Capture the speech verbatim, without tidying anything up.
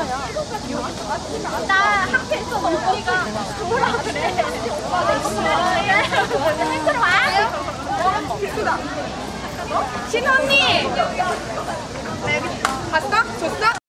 나 학교에 있어 언니가 뭐라 그래. 헬스로 와요? 신언니! 봤어? 줬어?